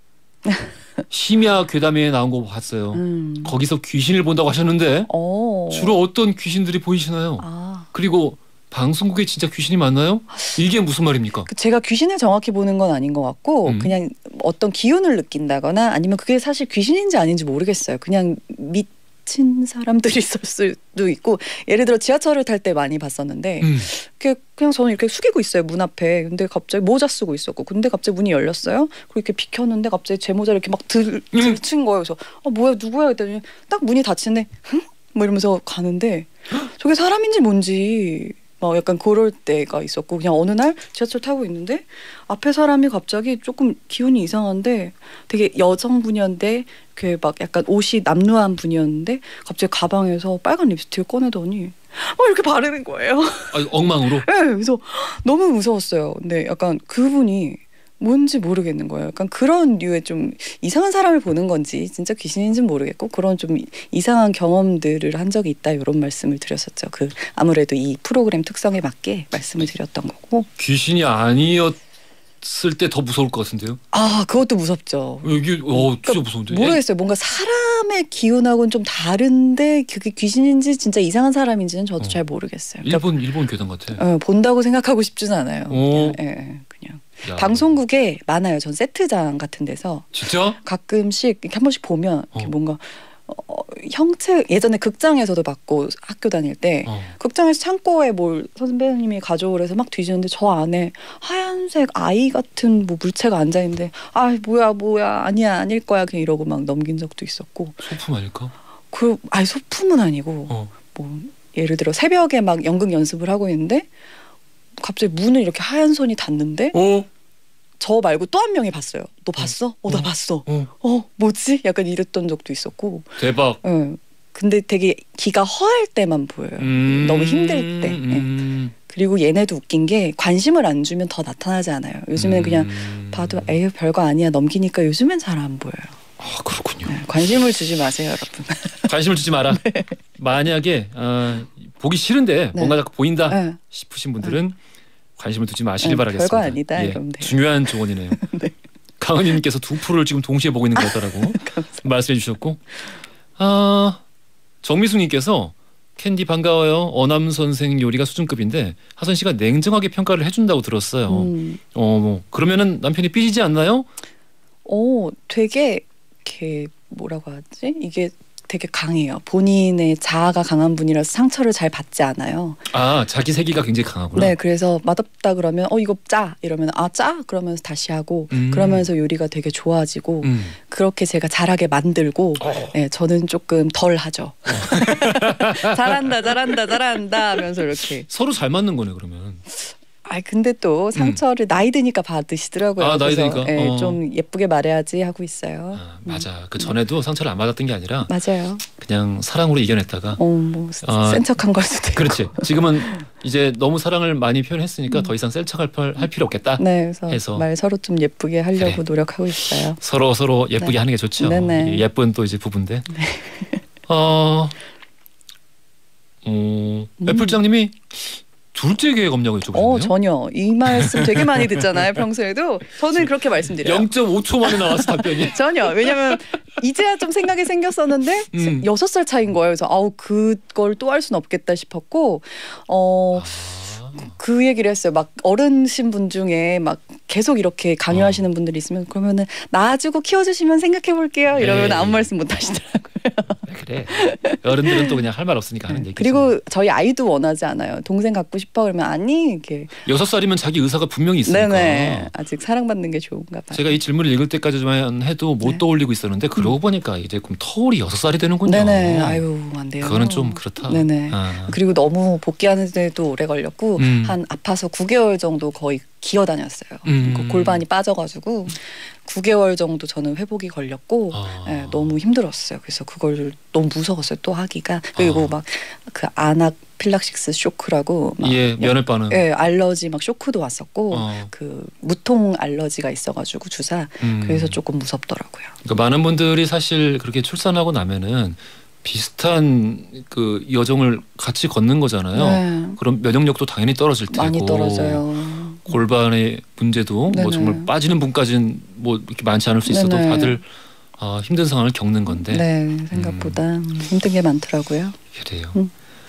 심야 괴담에 나온 거 봤어요. 음. 거기서 귀신을 본다고 하셨는데 어. 주로 어떤 귀신들이 보이시나요? 아. 그리고 방송국에 진짜 귀신이 많나요? 이게 무슨 말입니까? 그 제가 귀신을 정확히 보는 건 아닌 것 같고 음. 그냥 어떤 기운을 느낀다거나 아니면 그게 사실 귀신인지 아닌지 모르겠어요. 그냥 미친 사람들이 있을 수도 있고 예를 들어 지하철을 탈 때 많이 봤었는데 음. 그게 그냥 저는 이렇게 숙이고 있어요. 문 앞에. 근데 갑자기 모자 쓰고 있었고 근데 갑자기 문이 열렸어요. 그리고 이렇게 비켰는데 갑자기 제 모자를 이렇게 막 들, 음. 들친 거예요. 그래서 아 뭐야 누구야 했더니 딱 문이 닫히는데 흥? 뭐 이러면서 가는데 저게 사람인지 뭔지 막 약간 그럴 때가 있었고 그냥 어느 날 지하철 타고 있는데 앞에 사람이 갑자기 조금 기운이 이상한데 되게 여성분이었는데 그 막 약간 옷이 남루한 분이었는데 갑자기 가방에서 빨간 립스틱을 꺼내더니 막 이렇게 바르는 거예요. 아, 엉망으로? 네, 그래서 너무 무서웠어요. 근데 약간 그분이 뭔지 모르겠는 거예요. 약간 그런 류의 좀 이상한 사람을 보는 건지 진짜 귀신인지는 모르겠고 그런 좀 이상한 경험들을 한 적이 있다 이런 말씀을 드렸었죠. 그 아무래도 이 프로그램 특성에 맞게 말씀을 드렸던 거고. 귀신이 아니었을 때 더 무서울 것 같은데요? 아 그것도 무섭죠. 이게 어 진짜 그러니까 무서운데. 모르겠어요. 뭔가 사람의 기운하고는 좀 다른데 그게 귀신인지 진짜 이상한 사람인지는 저도 어. 잘 모르겠어요. 그러니까 일본 일본 괴담 같아. 어, 본다고 생각하고 싶지는 않아요. 어. 그냥, 예, 예, 그냥. 야. 방송국에 많아요. 전 세트장 같은 데서 진짜? 가끔씩 이렇게 한 번씩 보면 이렇게 어. 뭔가 어, 형체 예전에 극장에서도 봤고 학교 다닐 때 어. 극장에서 창고에 뭘 선배님이 가져오래서 막 뒤지는데 저 안에 하얀색 아이 같은 뭐 물체가 앉아 있는데 아 뭐야 뭐야 아니야 아닐 거야 그냥 이러고 막 넘긴 적도 있었고 소품 아닐까? 그 아니 소품은 아니고 어. 뭐 예를 들어 새벽에 막 연극 연습을 하고 있는데 갑자기 문을 이렇게 하얀 손이 닿는데 어? 저 말고 또 한 명이 봤어요. 너 봤어? 어, 나 어. 봤어. 어. 어, 뭐지? 약간 이랬던 적도 있었고. 대박. 응. 근데 되게 기가 허할 때만 보여요. 음. 너무 힘들 때. 예. 음. 그리고 얘네도 웃긴 게 관심을 안 주면 더 나타나지 않아요. 요즘에는 그냥 음. 봐도 에휴 별거 아니야 넘기니까 요즘엔 잘 안 보여요. 아 그렇군요. 네, 관심을 주지 마세요, 여러분. 관심을 주지 마라. 만약에 어, 보기 싫은데 네. 뭔가 자꾸 보인다 네. 싶으신 분들은 관심을 두지 마시길 네, 바라겠습니다. 별거 아니다, 예, 이러면 돼요. 중요한 조언이네요. 네. 강은희님께서 두 프로를 지금 동시에 보고 있는 것 같다라고 말씀해 주셨고, 아 정미숙님께서 캔디 반가워요. 어남 선생 요리가 수준급인데 하선 씨가 냉정하게 평가를 해준다고 들었어요. 음. 어, 뭐 그러면은 남편이 삐지지 않나요? 오, 되게 이렇게 뭐라고 하지? 이게 되게 강해요. 본인의 자아가 강한 분이라서 상처를 잘 받지 않아요. 아 자기 세기가 굉장히 강하구나. 네, 그래서 맛없다 그러면 어 이거 짜 이러면 아 짜? 그러면서 다시 하고 음. 그러면서 요리가 되게 좋아지고 음. 그렇게 제가 잘하게 만들고 어. 네, 저는 조금 덜 하죠. 잘한다, 잘한다, 잘한다 하면서 이렇게. 서로 잘 맞는 거네 그러면. 아 근데 또 상처를 나이 드니까 받으시더라고요. 아, 나이 그래서, 드니까? 네, 어. 좀 예쁘게 말해야지 하고 있어요. 아, 맞아. 그 전에도 상처를 안 받았던 게 아니라 맞아요. 그냥 사랑으로 이겨냈다가. 어, 뭐 아, 센 척한 걸 수도 있고. 그렇지. 지금은 이제 너무 사랑을 많이 표현했으니까 음. 더 이상 센 척할 필- 할 필요 없겠다. 네, 그래서 해서. 말 서로 좀 예쁘게 하려고 그래. 노력하고 있어요. 서로 서로 예쁘게 네. 하는 게 좋죠. 네네. 예쁜 또 이제 부부인데. 어, 어, 음. 애플장님이 둘째 계획 없냐고 여쭤보셨네요. 어, 전혀. 이 말씀 되게 많이 듣잖아요, 평소에도. 저는 그렇게 말씀드려요. 영 점 오 초 만에 나왔어 답변이. 전혀. 왜냐면 이제야 좀 생각이 생겼었는데 음. 여섯 살 차이인 거예요. 그래서 아우 그걸 또 할 수는 없겠다 싶었고 어. 아, 그 얘기를 했어요. 막 어르신 분 중에 막 계속 이렇게 강요하시는 어. 분들이 있으면 그러면은 낳아주고 키워주시면 생각해볼게요. 이러면 에이. 아무 말씀 못 하시더라고요. 그래. 어른들은 또 그냥 할 말 없으니까 하는 얘기죠. 그리고 저희 아이도 원하지 않아요. 동생 갖고 싶어 그러면 아니 이렇게. 여섯 살이면 자기 의사가 분명히 있으니까. 네네. 아직 사랑받는 게 좋은가 봐요. 제가 이 질문을 읽을 때까지만 해도 못 네. 떠올리고 있었는데 그러고 보니까 이제 그럼 터울이 여섯 살이 되는군요. 네네. 아유 안 돼요. 그거는 좀 그렇다. 네네. 아. 그리고 너무 복귀하는 데도 오래 걸렸고 음. 한 아파서 구 개월 정도 거의 기어 다녔어요. 음. 그 골반이 빠져가지고 구 개월 정도 저는 회복이 걸렸고 아. 네, 너무 힘들었어요. 그래서 그걸 너무 무서웠어요. 또 하기가. 그리고 아. 막 그 아나필락시스 쇼크라고 막 예, 면을 빠는. 예, 알러지 막 쇼크도 왔었고 어. 그 무통 알러지가 있어가지고 주사 음. 그래서 조금 무섭더라고요. 그러니까 많은 분들이 사실 그렇게 출산하고 나면은 비슷한 그 여정을 같이 걷는 거잖아요. 네, 그럼 면역력도 당연히 떨어질 테고 많이 떨어져요. 골반의 문제도 네네. 뭐 정말 빠지는 분까지는 뭐 이렇게 많지 않을 수 있어도 네네. 다들 아, 힘든 상황을 겪는 건데. 네, 생각보다 힘든 게 많더라고요. 그래요. 음.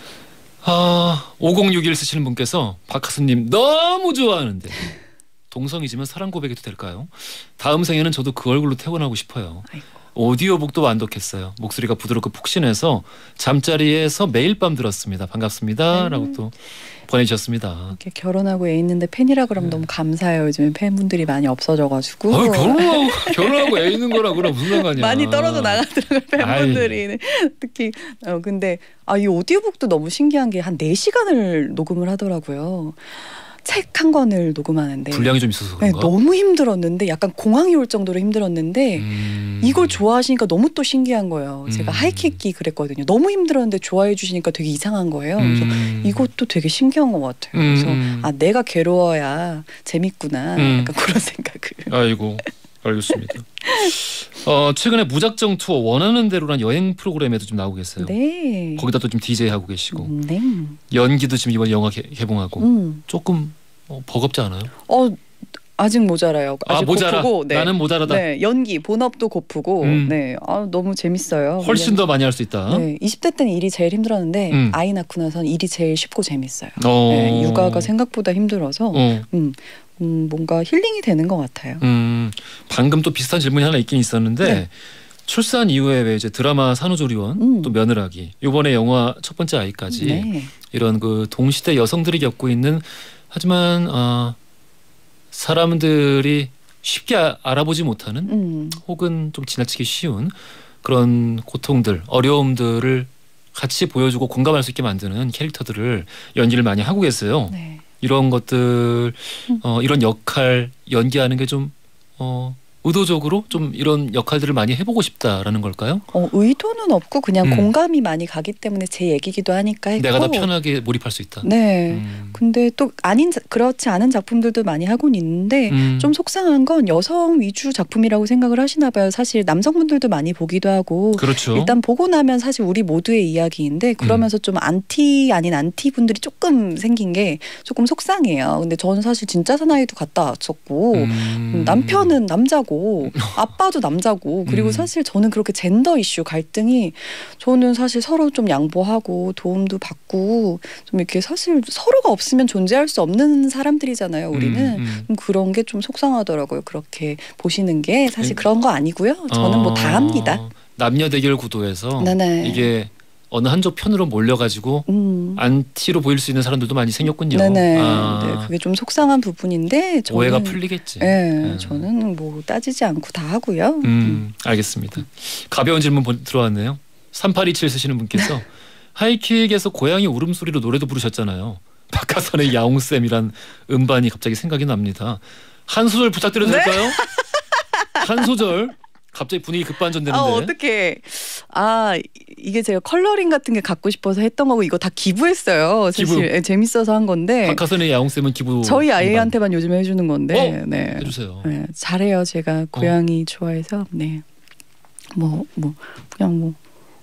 아, 오공육일 쓰시는 분께서 박하수님 너무 좋아하는데 동성이지만 사랑 고백해도 될까요? 다음 생에는 저도 그 얼굴로 태어나고 싶어요. 아이고. 오디오북도 완독했어요. 목소리가 부드럽고 푹신해서 잠자리에서 매일 밤 들었습니다. 반갑습니다. 음. 라고 또 보내주셨습니다. 이렇게 결혼하고 애 있는데 팬이라 그러면 네. 너무 감사해요. 요즘에 팬분들이 많이 없어져가지고 아유, 결혼하고, 결혼하고 애 있는 거랑 그랑 무슨 상관이야. 많이 떨어져 나가더라고요. 팬분들이 특히. 어, 근데 아, 이 오디오북도 너무 신기한 게 한 네 시간을 녹음을 하더라고요. 책 한 권을 녹음하는데 분량이 좀 있어서 네, 그런가? 너무 힘들었는데 약간 공황이 올 정도로 힘들었는데 음. 이걸 좋아하시니까 너무 또 신기한 거예요. 제가 음. 하이킥기 그랬거든요. 너무 힘들었는데 좋아해 주시니까 되게 이상한 거예요. 그래서 음. 이것도 되게 신기한 것 같아요. 그래서 음. 아 내가 괴로워야 재밌구나. 음. 약간 그런 생각을. 아이고 알겠습니다. 어, 최근에 무작정 투어 원하는 대로란 여행 프로그램에도 좀 나오고 계세요. 네. 거기다 또 좀 디제이 하고 계시고 음, 네. 연기도 지금 이번 영화 개, 개봉하고 음. 조금 어, 버겁지 않아요? 어 아직 모자라요. 아직 아 모자라. 고프고, 네. 나는 모자라다. 네, 연기 본업도 고프고, 음. 네, 아 너무 재밌어요. 훨씬 더 많이 할 수 있다. 네, 이십 대 때는 일이 제일 힘들었는데 음. 아이 낳고 나서는 일이 제일 쉽고 재밌어요. 어. 네, 육아가 생각보다 힘들어서 어. 음, 음, 뭔가 힐링이 되는 것 같아요. 음, 방금 또 비슷한 질문이 하나 있긴 있었는데 네. 출산 이후에 왜 이제 드라마 산후조리원 음. 또 며느라기 이번에 영화 첫 번째 아이까지 네, 이런 그 동시대 여성들이 겪고 있는 하지만 어, 사람들이 쉽게 아, 알아보지 못하는 음, 혹은 좀 지나치기 쉬운 그런 고통들 어려움들을 같이 보여주고 공감할 수 있게 만드는 캐릭터들을 연기를 많이 하고 계세요. 네. 이런 것들 어, 이런 역할 연기하는 게 좀 어, 의도적으로 좀 이런 역할들을 많이 해보고 싶다라는 걸까요? 어, 의도는 없고 그냥 음. 공감이 많이 가기 때문에 제 얘기기도 하니까 했고. 내가 더 편하게 몰입할 수 있다. 네. 음. 근데 또 아닌 자- 그렇지 않은 작품들도 많이 하고는 있는데 음. 좀 속상한 건 여성 위주 작품이라고 생각을 하시나 봐요. 사실 남성분들도 많이 보기도 하고 그렇죠. 일단 보고 나면 사실 우리 모두의 이야기인데 그러면서 좀 안티 아닌 안티 분들이 조금 생긴 게 조금 속상해요. 근데 저는 사실 진짜 사나이도 갔다 왔었고 음. 남편은 남자고 아빠도 남자고 그리고 음. 사실 저는 그렇게 젠더 이슈 갈등이 저는 사실 서로 좀 양보하고 도움도 받고 좀 이렇게 사실 서로가 없으면 존재할 수 없는 사람들이잖아요. 우리는 음, 음, 그런 게 좀 속상하더라고요. 그렇게 보시는 게 사실 음. 그런 거 아니고요. 저는 뭐 다 어, 합니다. 남녀 대결 구도에서 네네. 이게 어느 한쪽 편으로 몰려가지고 음. 안티로 보일 수 있는 사람들도 많이 생겼군요. 네네. 아, 네, 그게 좀 속상한 부분인데 저는 오해가 풀리겠지. 네, 음. 저는 뭐 따지지 않고 다 하고요. 음, 알겠습니다. 가벼운 질문 본- 들어왔네요. 삼팔이칠 쓰시는 분께서 하이킥에서 고양이 울음소리로 노래도 부르셨잖아요. 박하선의 야옹쌤이란 음반이 갑자기 생각이 납니다. 한 소절 부탁드려도 네? 될까요? 한 소절. 갑자기 분위기 급반전되는데. 아 어떻게 아 이- 이게 제가 컬러링 같은 게 갖고 싶어서 했던 거고 이거 다 기부했어요. 사실 기부. 예, 재밌어서 한 건데 박하선의 야옹쌤은 기부. 저희 아이한테만 요즘 해주는 건데 어? 네. 해주세요. 네, 잘해요. 제가 고양이 좋아해서 네. 뭐 뭐 그냥 뭐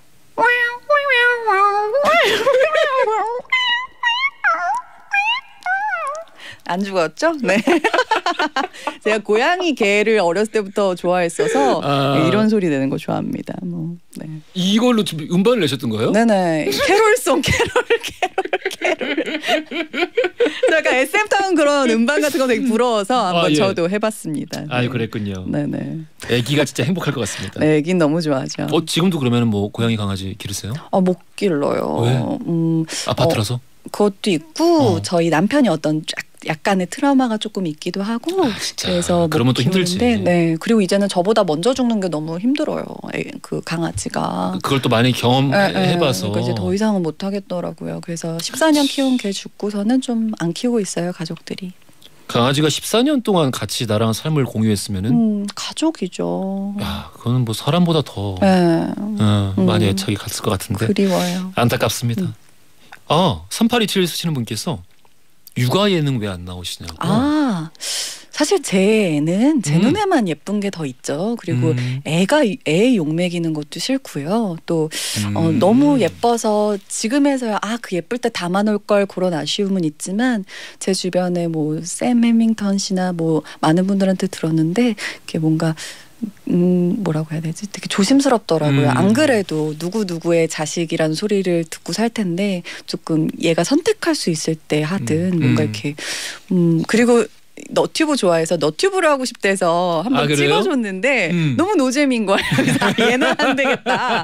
안 죽었죠? 네. 제가 고양이 개를 어렸을 때부터 좋아했어서 아. 네, 이런 소리 내는 거 좋아합니다. 뭐 네. 이걸로 지금 음반을 내셨던 거예요? 네네. 캐롤송 캐롤 캐롤 캐롤. 약간 에스엠 타운 그런 음반 같은 거 되게 부러워서 한번 아, 예. 저도 해봤습니다. 네. 아유 그랬군요. 네네. 애기가 진짜 행복할 것 같습니다. 네, 애긴 너무 좋아하죠. 어 지금도 그러면 뭐 고양이 강아지 기르세요? 아, 못 길러요. 왜? 음, 아파트라서? 어, 그것도 있고 어. 저희 남편이 어떤 쫙 약간의 트라우마가 조금 있기도 하고 아, 진짜. 그래서 못 그러면 또 힘들지. 키우는데, 네, 그리고 이제는 저보다 먼저 죽는 게 너무 힘들어요. 애, 그 강아지가. 그걸 또 많이 예, 예. 경험해봐서. 그러니까 이제 더 이상은 못 하겠더라고요. 그래서 십사 년 키운 개 죽고서는 좀 안 키우고 있어요, 가족들이. 강아지가 십사 년 동안 같이 나랑 삶을 공유했으면은 음, 가족이죠. 야 그거는 뭐 사람보다 더 네, 어, 음. 많이 애착이 갔을 것 같은데 그리워요. 안타깝습니다. 음. 아 삼팔이칠 쓰시는 분께서 육아 예능 왜 안 나오시냐고. 아, 사실 제 애는 제 음. 눈에만 예쁜 게 더 있죠. 그리고 음, 애가 애 욕먹이는 것도 싫고요. 또 음. 어, 너무 예뻐서 지금에서야 아, 그 예쁠 때 담아놓을 걸 그런 아쉬움은 있지만 제 주변에 뭐 샘 해밍턴 씨나 뭐 많은 분들한테 들었는데 이게 뭔가 음 뭐라고 해야 되지? 되게 조심스럽더라고요. 음. 안 그래도 누구 누구의 자식이라는 소리를 듣고 살 텐데 조금 얘가 선택할 수 있을 때 하든 음. 뭔가 음. 이렇게 음 그리고 너튜브 좋아해서 너튜브를 하고 싶다 해서 한번 아, 그래요? 찍어줬는데 음. 너무 노잼인 거예요. 그래서 아, 얘는 안 되겠다.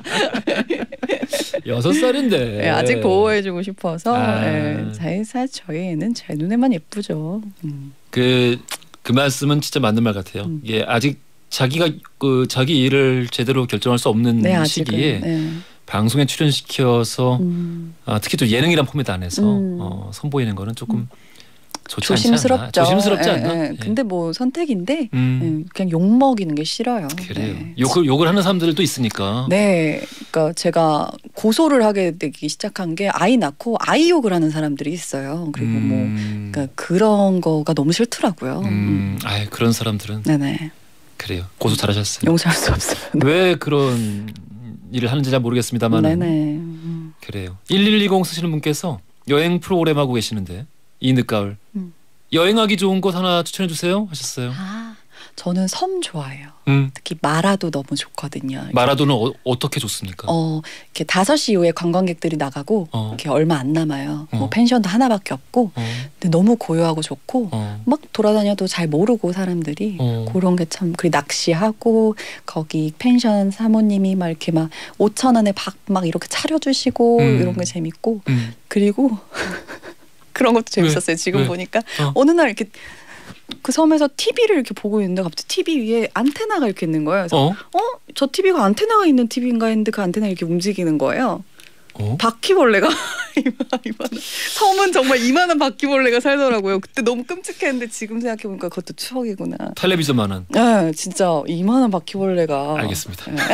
여섯 살인데 네, 아직 보호해주고 싶어서 아. 네, 사실 저희 애는 제 눈에만 예쁘죠. 음. 그, 그 말씀은 진짜 맞는 말 같아요. 음. 이게 아직 자기가 그 자기 일을 제대로 결정할 수 없는 네, 아직은. 시기에 네. 방송에 출연시켜서 음. 아, 특히 또 예능이란 포맷 안에서 음. 어, 선보이는 거는 조금 좋지 조심스럽죠. 않지 않나? 조심스럽지 예, 않나? 예. 예. 근데 뭐 선택인데 음, 예, 그냥 욕 먹이는 게 싫어요. 그래요. 네. 욕을 욕을 하는 사람들도 있으니까. 네, 그러니까 제가 고소를 하게 되기 시작한 게 아이 낳고 아이 욕을 하는 사람들이 있어요. 그리고 뭐 음, 그러니까 그런 거가 너무 싫더라고요. 음. 음, 아 그런 사람들은 네네, 그래요. 고소 잘하셨어요. 용서할 수 없어요. 왜 그런 일을 하는지 잘 모르겠습니다만은 네네. 음. 그래요. 일일이공 쓰시는 분께서 여행 프로그램 하고 계시는데 이 늦가을 음. 여행하기 좋은 곳 하나 추천해 주세요 하셨어요. 아, 저는 섬 좋아해요. 음, 특히 마라도 너무 좋거든요. 마라도는 어, 어떻게 좋습니까? 어, 이렇게 다섯 시 이후에 관광객들이 나가고 어. 이렇게 얼마 안 남아요. 어. 뭐 펜션도 하나밖에 없고, 어, 근데 너무 고요하고 좋고, 어, 막 돌아다녀도 잘 모르고 사람들이 어. 그런 게 참. 그리고 낚시하고 거기 펜션 사모님이 막 이렇게 막 오천 원에 밥 막 이렇게 차려주시고 음. 이런 게 재밌고, 음. 그리고 그런 것도 재밌었어요. 지금 왜? 보니까 어. 어느 날 이렇게 그 섬에서 티비를 이렇게 보고 있는데 갑자기 티비 위에 안테나가 이렇게 있는 거예요. 그래서 어? 어? 저 티비가 안테나가 있는 티비인가 했는데 그 안테나 이렇게 움직이는 거예요. 어? 바퀴벌레가 이만- 이만한 섬은 정말 이만한 바퀴벌레가 살더라고요. 그때 너무 끔찍했는데 지금 생각해 보니까 그것도 추억이구나. 텔레비전만한. 네, 진짜 이만한 바퀴벌레가. 알겠습니다. 네.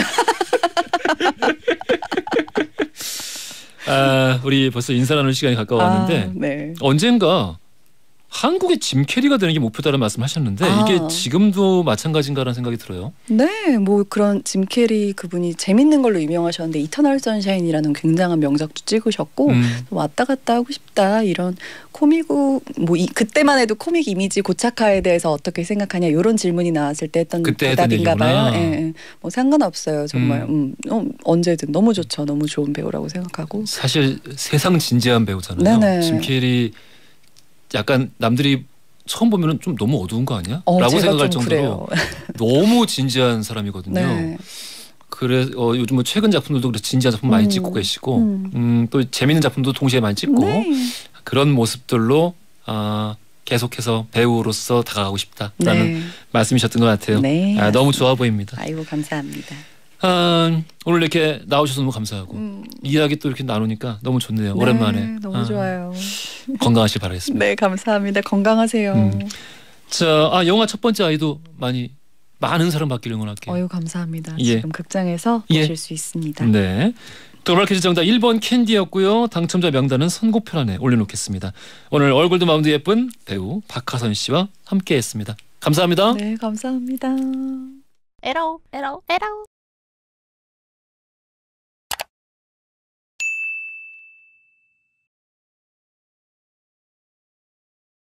아, 우리 벌써 인사 나눌 시간이 가까웠는데 아, 네. 언젠가 한국의 짐 캐리가 되는 게 목표다라는 말씀하셨는데 아. 이게 지금도 마찬가지인가라는 생각이 들어요. 네, 뭐 그런 짐 캐리 그분이 재밌는 걸로 유명하셨는데 이터널 선샤인이라는 굉장한 명작도 찍으셨고 음. 왔다 갔다 하고 싶다 이런 코미국 뭐 이, 그때만 해도 코믹 이미지 고착화에 대해서 어떻게 생각하냐 이런 질문이 나왔을 때 했던 그때 했던 대답인가 봐요. 얘기구나. 예, 예. 뭐 상관없어요 정말. 음. 어, 언제든 너무 좋죠. 너무 좋은 배우라고 생각하고. 사실 세상 진지한 배우잖아요. 네네. 짐 캐리 약간 남들이 처음 보면은 좀 너무 어두운 거 아니야? 어, 라고 제가 생각할 좀 정도로 그래요. 너무 진지한 사람이거든요. 네. 그래 어, 요즘 뭐 최근 작품들도 그렇게 진지한 작품 많이 음. 찍고 계시고 음. 음, 또 재밌는 작품도 동시에 많이 찍고 네. 그런 모습들로 아, 계속해서 배우로서 다가가고 싶다라는 네. 말씀이셨던 것 같아요. 네. 아, 너무 좋아 보입니다. 아이고 감사합니다. 아, 오늘 이렇게 나오셔서 너무 감사하고 음. 이야기 또 이렇게 나누니까 너무 좋네요. 네, 오랜만에 너무 아, 좋아요. 건강하실 바라겠습니다. 네, 감사합니다. 건강하세요. 음. 자, 아, 영화 첫 번째 아이도 많이 많은 사랑 받기를 응원할게요. 어유 감사합니다. 예. 지금 극장에서 예. 보실 수 있습니다. 네. 도발 퀴즈 정답 일 번 캔디였고요. 당첨자 명단은 선고편안에 올려놓겠습니다. 오늘 얼굴도 마음도 예쁜 배우 박하선 씨와 함께했습니다. 감사합니다. 네, 감사합니다. 에러 에러 에러